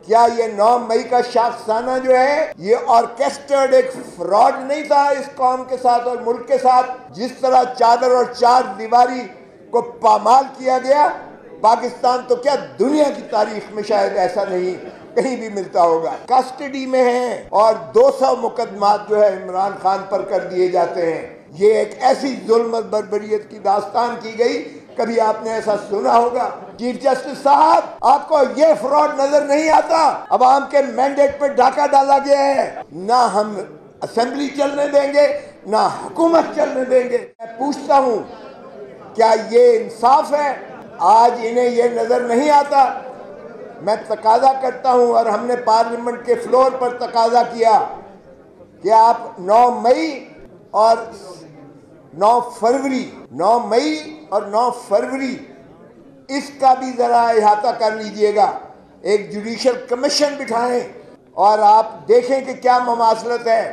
کیا یہ 9 مئی کا شاخسانہ جو ہے یہ آرکیسٹرڈ ایک فراڈ نہیں تھا اس قوم کے ساتھ اور ملک کے ساتھ؟ جس طرح چادر اور چار دیواری کو پامال کیا گیا، پاکستان تو کیا دنیا کی تاریخ میں شاید ایسا نہیں کہیں بھی ملتا ہوگا۔ کسٹڈی میں ہیں اور 200 مقدمات جو ہے عمران خان پر کر دیے جاتے ہیں۔ یہ ایک ایسی ظلم اور بربریت کی داستان کی گئی، کبھی آپ نے ایسا سنا ہوگا؟ چیف جسٹس صاحب، آپ کو یہ فراڈ نظر نہیں آتا؟ عوام کے مینڈیٹ پر ڈاکہ ڈالا گیا ہے، نہ ہم اسمبلی چلنے دیں گے نہ حکومت چلنے دیں گے۔ میں پوچھتا ہوں، کیا یہ انصاف ہے؟ آج انہیں یہ نظر نہیں آتا۔ میں تقاضا کرتا ہوں، اور ہم نے پارلیمنٹ کے فلور پر تقاضا کیا کہ آپ 9 مئی اور 9 مئی اور 9 فروری اس کا بھی ذرا احاطہ کر لیجئے گا، ایک جوڈیشل کمیشن بٹھائیں اور آپ دیکھیں کہ کیا مماثلت ہے۔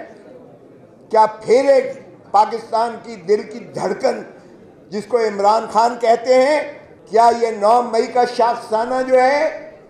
کیا پھر ایک پاکستان کی دل کی دھڑکن جس کو عمران خان کہتے ہیں، کیا یہ 9 مئی کا شاخسانہ جو ہے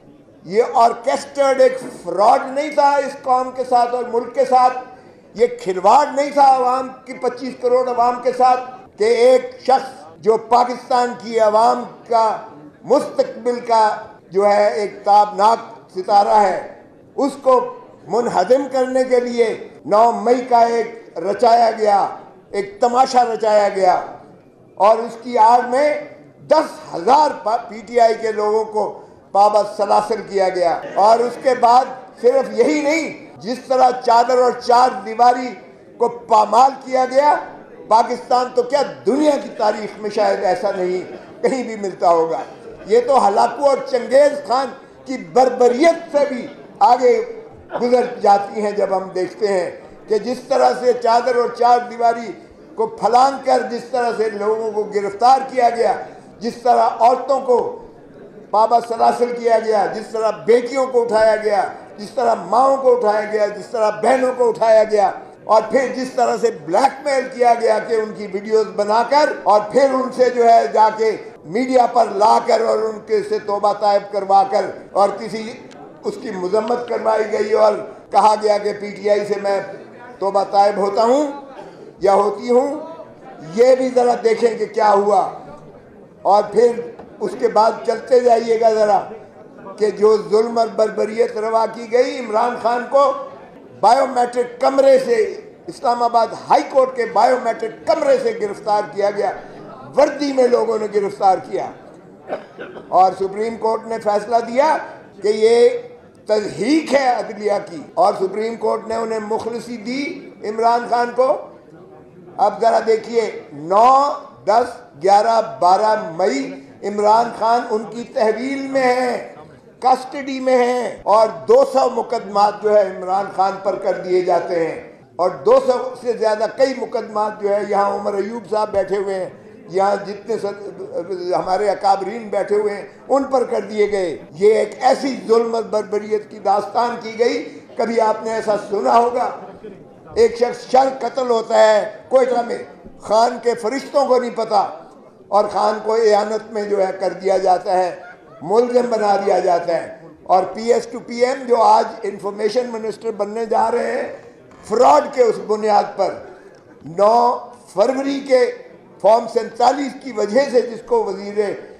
یہ آرکیسٹرڈ ایک فراڈ نہیں تھا اس قوم کے ساتھ اور ملک کے ساتھ؟ یہ کھلواڑ نہیں تھا عوام کی 25 کروڑ عوام کے ساتھ کہ ایک شخص جو پاکستان کی عوام کا مستقبل کا جو ہے ایک تابناک ستارہ ہے، اس کو منہدم کرنے کے لیے 9 مئی کا ایک رچایا گیا، ایک تماشا رچایا گیا، اور اس کی آڑ میں 10,000 پی ٹی آئی کے لوگوں کو پابند سلاسل کیا گیا۔ اور اس کے بعد صرف یہی نہیں، جس طرح چادر اور چار دیواری کو پامال کیا گیا، پاکستان تو کیا دنیا کی تاریخ میں شاید ایسا نہیں کہیں بھی ملتا ہوگا۔ یہ تو ہلاکو اور چنگیز خان کی بربریت سے بھی آگے گزر جاتی ہیں جب ہم دیکھتے ہیں کہ جس طرح سے چادر اور چار دیواری کو پھلانگ کر جس طرح سے لوگوں کو گرفتار کیا گیا، جس طرح عورتوں کو پابند سلاسل کیا گیا، جس طرح بیٹیوں کو اٹھایا گیا، جس طرح ماؤں کو اٹھایا گیا، جس طرح بہنوں کو اٹھایا گیا، اور پھر جس طرح سے بلیک میل کیا گیا کہ ان کی ویڈیوز بنا کر اور پھر ان سے جو ہے جا کے میڈیا پر لا کر اور ان کے سے توبہ طائب کروا کر اور کسی اس کی مذمت کروائی گئی اور کہا گیا کہ پی ٹی آئی سے میں توبہ طائب ہوتا ہوں یا ہوتی ہوں۔ یہ بھی ذرا دیکھیں کہ کیا ہوا، اور پھر اس کے بعد چلتے جائیے گا ذرا کہ جو ظلم اور بربریت روا کی گئی، عمران خان کو بائیو میٹرک کمرے سے اسلام آباد ہائی کورٹ کے بائیو میٹرک کمرے سے گرفتار کیا گیا، وردی میں لوگوں نے گرفتار کیا، اور سپریم کورٹ نے فیصلہ دیا کہ یہ تحریک ہے عدلیہ کی، اور سپریم کورٹ نے انہیں مخلصی دی عمران خان کو۔ اب ذرا دیکھیے 9، 10، 11، 12 مئی عمران خان ان کی تحویل میں ہیں، کسٹڈی میں ہیں، اور 200 مقدمات جو ہے عمران خان پر کر دیے جاتے ہیں، اور 200 سے زیادہ کئی مقدمات جو ہے یہاں عمر ایوب صاحب بیٹھے ہوئے ہیں، یہاں جتنے ہمارے اکابرین بیٹھے ہوئے ہیں ان پر کر دیے گئے۔ یہ ایک ایسی ظلم اور بربریت کی داستان کی گئی، کبھی آپ نے ایسا سنا ہوگا؟ ایک شخص شر قتل ہوتا ہے کوئٹہ میں، خان کے فرشتوں کو نہیں پتا، اور خان کو اعانت میں جو ہے کر دیا جاتا ہے، ملزم بنا دیا جاتا ہے، اور P S to P M جو آج انفارمیشن منسٹر بننے جا رہے ہیں، فراڈ کے اس بنیاد پر 9 فروری کے فارم 47 کی وجہ سے جس کو وزیر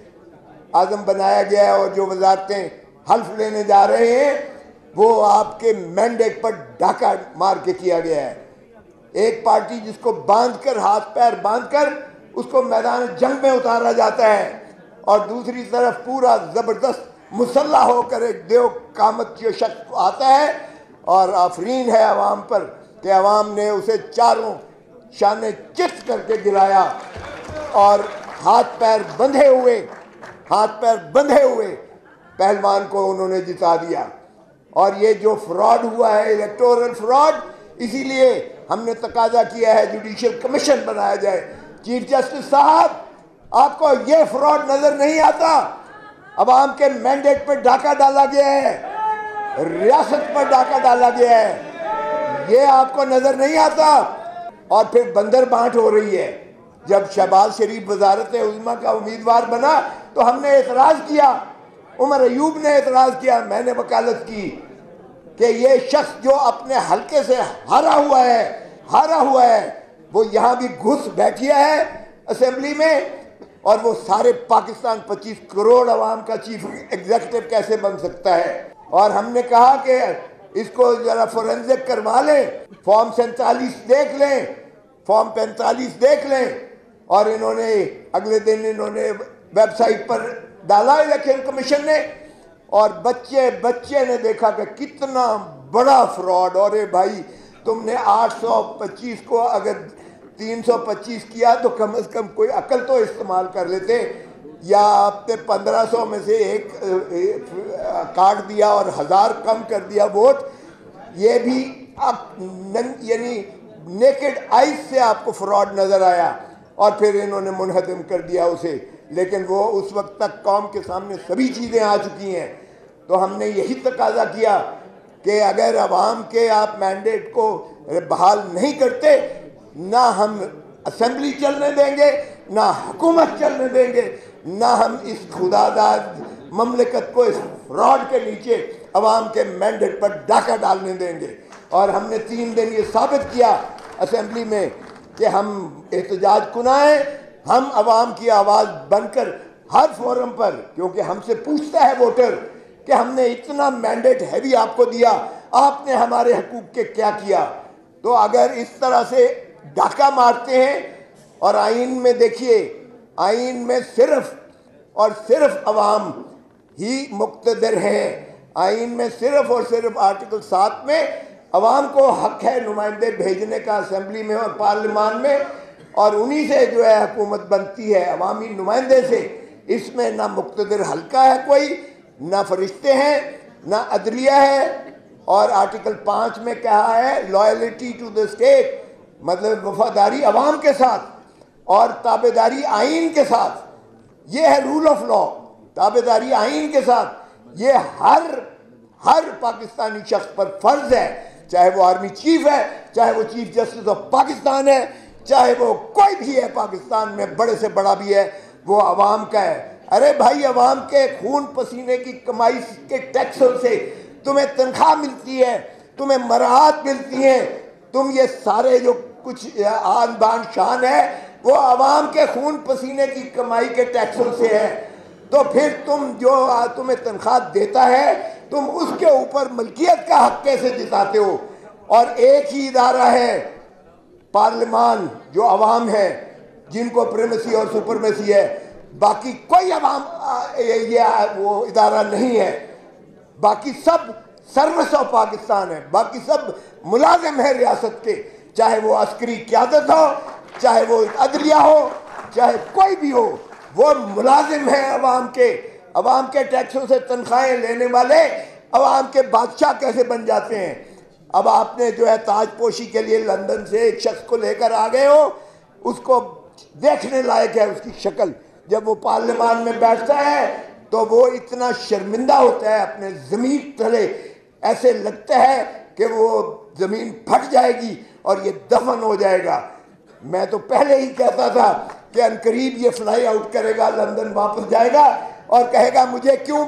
اعظم بنایا گیا ہے اور جو وزارتیں حلف لینے جا رہے ہیں، وہ آپ کے مینڈیٹ پر ڈاکہ مار کے کیا گیا ہے۔ ایک پارٹی جس کو باندھ کر، ہاتھ پیر باندھ کر اس کو میدان جنگ میں اتارا جاتا ہے، اور دوسری طرف پورا زبردست مسلح ہو کر ایک دیو قامت جو شخص آتا ہے اور آفرین ہے عوام پر کہ عوام نے اسے چاروں شانے چت کر کے گرایا، اور ہاتھ پیر بندھے ہوئے پہلوان کو انہوں نے جتا دیا۔ اور یہ جو فراڈ ہوا ہے، الیکٹورل فراڈ، اسی لیے ہم نے تقاضا کیا ہے جوڈیشل کمیشن بنایا جائے۔ چیف جسٹس صاحب، آپ کو یہ فراڈ نظر نہیں آتا؟ عوام کے مینڈیٹ پر ڈاکہ ڈالا گیا ہے، ریاست پر ڈاکہ ڈالا گیا ہے، یہ آپ کو نظر نہیں آتا؟ اور پھر بندر بانٹ ہو رہی ہے۔ جب شہباز شریف وزارت عظمیٰ کا امیدوار بنا تو ہم نے اعتراض کیا عمر ایوب نے اعتراض کیا، میں نے وکالت کی کہ یہ شخص جو اپنے حلقے سے ہارا ہوا ہے وہ یہاں بھی گھس بیٹھیا ہے اسمبلی میں، اور وہ سارے پاکستان 25 کروڑ عوام کا چیف ایگزیکٹو کیسے بن سکتا ہے؟ اور ہم نے کہا کہ اس کو ذرا فورنزک کروا لیں، فارم 47 دیکھ لیں، فارم 45 دیکھ لیں، اور انہوں نے اگلے دن ویب سائٹ پر ڈالا الیکشن کمیشن نے، اور بچے نے دیکھا کہ کتنا بڑا فراڈ، اور بھائی تم نے 825 کو اگر 325 کیا تو کم از کم کوئی عقل تو استعمال کر لیتے، یا آپ نے 1500 میں سے ایک کاٹ دیا اور 1000 کم کر دیا ووٹ، یہ بھی یعنی نیکڈ آئیز سے آپ کو فراڈ نظر آیا، اور پھر انہوں نے منہدم کر دیا اسے، لیکن وہ اس وقت تک قوم کے سامنے سبھی چیزیں آ چکی ہیں۔ تو ہم نے یہی تقاضا کیا کہ اگر عوام کے آپ مینڈیٹ کو بحال نہیں کرتے، نہ ہم اسمبلی چلنے دیں گے، نہ حکومت چلنے دیں گے، نہ ہم اس خداداد مملکت کو اس فراڈ کے نیچے عوام کے مینڈیٹ پر ڈاکہ ڈالنے دیں گے۔ اور ہم نے 3 دن یہ ثابت کیا اسمبلی میں کہ ہم احتجاج کنائیں، ہم عوام کی آواز بن کر ہر فورم پر، کیونکہ ہم سے پوچھتا ہے ووٹر کہ ہم نے اتنا مینڈیٹ ہیوی آپ کو دیا، آپ نے ہمارے حقوق کے کیا کیا؟ تو اگر اس طرح سے ڈاکہ مارتے ہیں، اور آئین میں دیکھیے، آئین میں صرف اور صرف عوام ہی مقتدر ہیں، آئین میں صرف اور صرف آرٹیکل 7 میں عوام کو حق ہے نمائندے بھیجنے کا اسمبلی میں اور پارلیمان میں، اور انہی سے جو ہے حکومت بنتی ہے، عوامی نمائندے سے۔ اس میں نہ مقتدر حلقہ ہے کوئی، نہ فرشتے ہیں، نہ عدلیہ ہے، اور آرٹیکل 5 میں کہا ہے لائلٹی ٹو دا اسٹیٹ، مطلب وفاداری عوام کے ساتھ اور تابعداری آئین کے ساتھ، یہ ہے رول آف لا، تابعداری آئین کے ساتھ، یہ ہر پاکستانی شخص پر فرض ہے، چاہے وہ آرمی چیف ہے، چاہے وہ چیف جسٹس آف پاکستان ہے، چاہے وہ کوئی بھی ہے پاکستان میں، بڑے سے بڑا بھی ہے، وہ عوام کا ہے۔ ارے بھائی، عوام کے خون پسینے کی کمائی کے ٹیکسوں سے تمہیں تنخواہ ملتی ہے، تمہیں مراعات ملتی ہیں، تم یہ سارے جو کچھ آن بان شان ہے وہ عوام کے خون پسینے کی کمائی کے ٹیکسوں سے ہے، تو پھر تم جو تمہیں تنخواہ دیتا ہے تم اس کے اوپر ملکیت کا حق کیسے جتاتے ہو؟ اور ایک ہی ادارہ ہے پارلیمان جو عوام ہے، جن کو پریمیسی اور سپرمیسی ہے، باقی کوئی عوام یہ وہ ادارہ نہیں ہے، باقی سب سروس آف پاکستان ہے، باقی سب ملازم ہے ریاست کے، چاہے وہ عسکری قیادت ہو، چاہے وہ عدلیہ ہو، چاہے کوئی بھی ہو، وہ ملازم ہیں عوام کے ٹیکسوں سے تنخواہیں لینے والے عوام کے بادشاہ کیسے بن جاتے ہیں؟ اب آپ نے جو ہے تاج پوشی کے لیے لندن سے ایک شخص کو لے کر آ گئے ہو، اس کو دیکھنے لائق ہے اس کی شکل، جب وہ پارلیمان میں بیٹھتا ہے تو وہ اتنا شرمندہ ہوتا ہے اپنے ضمیر تلے، ایسے لگتا ہے کہ وہ زمین پھٹ جائے گی اور یہ دفن ہو جائے گا۔ میں تو پہلے ہی کہتا تھا کہ عنقریب یہ فلائی آؤٹ کرے گا، لندن واپس جائے گا اور کہے گا مجھے کیوں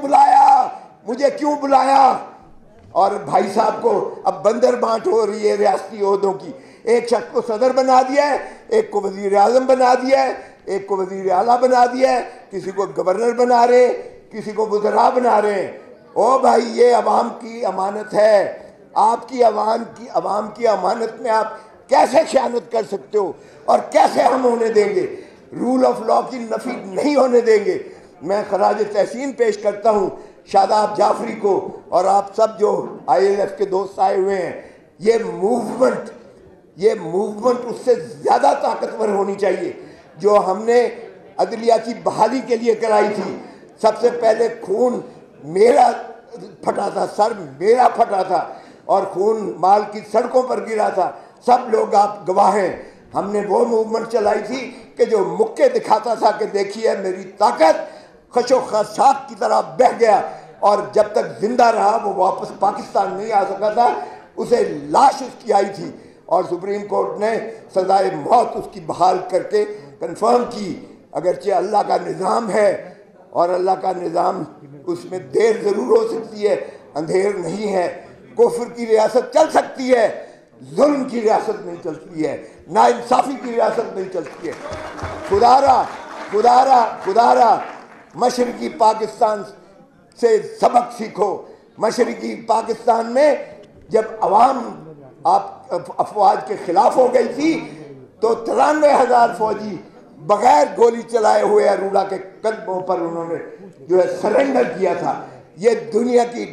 بلایا؟ اور بھائی صاحب کو اب بندر بانٹ ہو رہی ہے ریاستی عہدوں کی، ایک شخص کو صدر بنا دیا ہے، ایک کو وزیر اعظم بنا دیا ہے، ایک کو وزیر اعلیٰ بنا دیا ہے، کسی کو گورنر بنا رہے ہیں، کسی کو وزراء بنا رہے ہیں۔ او بھائی، یہ عوام کی امانت ہے، آپ کی عوام کی امانت میں آپ کیسے خیانت کر سکتے ہو؟ اور کیسے ہم ہونے دیں گے؟ رول آف لا کی نفی نہیں ہونے دیں گے۔ میں خراج تحسین پیش کرتا ہوں شاداب جعفری کو اور آپ سب جو آئی ایل ایف کے دوست آئے ہوئے ہیں۔ یہ موومنٹ اس سے زیادہ طاقتور ہونی چاہیے جو ہم نے عدلیہ کی بحالی کے لیے کرائی تھی۔ سب سے پہلے خون میرا پھٹا تھا، سر میرا پھٹا تھا، اور خون مال کی سڑکوں پر گرا تھا، سب لوگ آپ گواہ ہیں۔ ہم نے وہ موومنٹ چلائی تھی کہ جو مکے دکھاتا تھا کہ دیکھیے میری طاقت، خشو خاشاک کی طرح بہہ گیا، اور جب تک زندہ رہا وہ واپس پاکستان نہیں آ سکا تھا، اسے لاش اس کی آئی تھی، اور سپریم کورٹ نے سزائے موت اس کی بحال کر کے کنفرم کی۔ اگرچہ اللہ کا نظام ہے اور اللہ کا نظام اس میں دیر ضرور ہو سکتی ہے، اندھیر نہیں ہے۔ کفر کی ریاست چل سکتی ہے، ظلم کی ریاست نہیں چلتی ہے، ناانصافی کی ریاست نہیں چلتی ہے۔ خدا را مشرقی پاکستان سے سبق سیکھو۔ مشرقی پاکستان میں جب عوام آپ افواج کے خلاف ہو گئی تھی تو 93,000 فوجی بغیر گولی چلائے ہوئے اروڑا کے قدموں پر انہوں نے جو ہے سرنڈر کیا تھا۔ یہ دنیا کی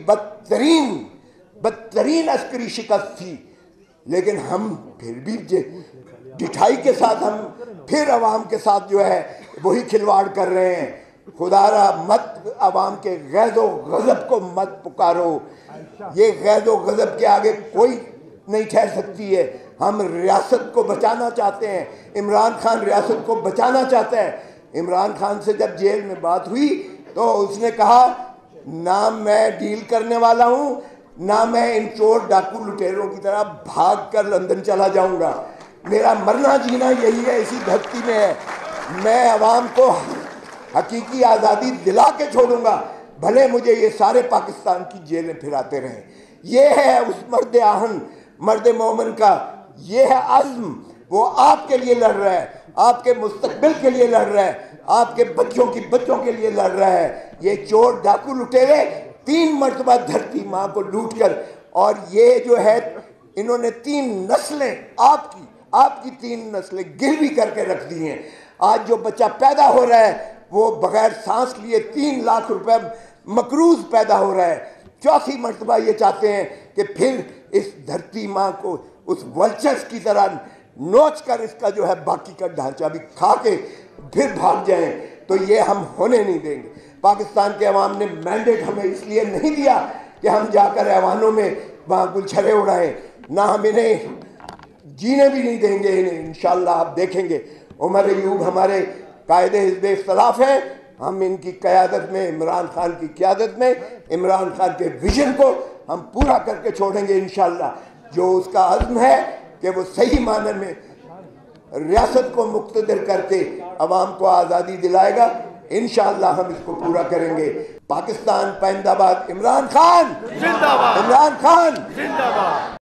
بدترین عسکری شکست تھی، لیکن ہم پھر بھی ڈٹھائی کے ساتھ ہم پھر عوام کے ساتھ جو ہے وہی کھلواڑ کر رہے ہیں۔ خدا را مت عوام کے غیظ و غضب کو مت پکارو، یہ غیظ و غضب کے آگے کوئی نہیں ٹھہر سکتی ہے۔ ہم ریاست کو بچانا چاہتے ہیں، عمران خان ریاست کو بچانا چاہتا ہے۔ عمران خان سے جب جیل میں بات ہوئی تو اس نے کہا نہ میں ڈیل کرنے والا ہوں، نہ میں ان چور ڈاکو لٹیروں کی طرح بھاگ کر لندن چلا جاؤں گا، میرا مرنا جینا یہی ہے، اسی دھرتی میں ہے۔ میں عوام کو حقیقی آزادی دلا کے چھوڑوں گا، بھلے مجھے یہ سارے پاکستان کی جیلیں پھراتے رہیں۔ یہ ہے اس مرد آہن، مرد مومن کا یہ ہے عزم۔ وہ آپ کے لیے لڑ رہا ہے، آپ کے مستقبل کے لیے لڑ رہا ہے، آپ کے بچوں کے لیے لڑ رہا ہے۔ یہ چور ڈاکو لٹیرے 3 مرتبہ دھرتی ماں کو لوٹ کر، اور یہ جو ہے انہوں نے 3 نسلیں آپ کی 3 نسلیں گروی کر کے رکھ دی ہیں۔ آج جو بچہ پیدا ہو رہا ہے وہ بغیر سانس لیے 3 لاکھ روپے مقروض پیدا ہو رہا ہے۔ 4تھی مرتبہ یہ چاہتے ہیں کہ پھر اس دھرتی ماں کو اس ولچرز کی طرح نوچ کر اس کا جو ہے باقی کا ڈھانچہ بھی کھا کے پھر بھاگ جائیں، تو یہ ہم ہونے نہیں دیں گے۔ پاکستان کے عوام نے مینڈیٹ ہمیں اس لیے نہیں دیا کہ ہم جا کر ایوانوں میں وہاں گلچھرے اڑائیں، نہ ہم انہیں جینے بھی نہیں دیں گے انہیں۔ انشاءاللہ آپ دیکھیں گے عمر ایوب ہمارے قائد حزب اختلاف ہیں، ہم ان کی قیادت میں، عمران خان کی قیادت میں، عمران خان کے ویژن کو ہم پورا کر کے چھوڑیں گے انشاءاللہ۔ جو اس کا عزم ہے کہ وہ صحیح معنی میں ریاست کو مقتدر کر کے عوام کو آزادی دلائے گا، انشاءاللہ ہم اس کو پورا کریں گے۔ پاکستان پائندہ باد، عمران خان زندہ باد، عمران خان زندہ باد۔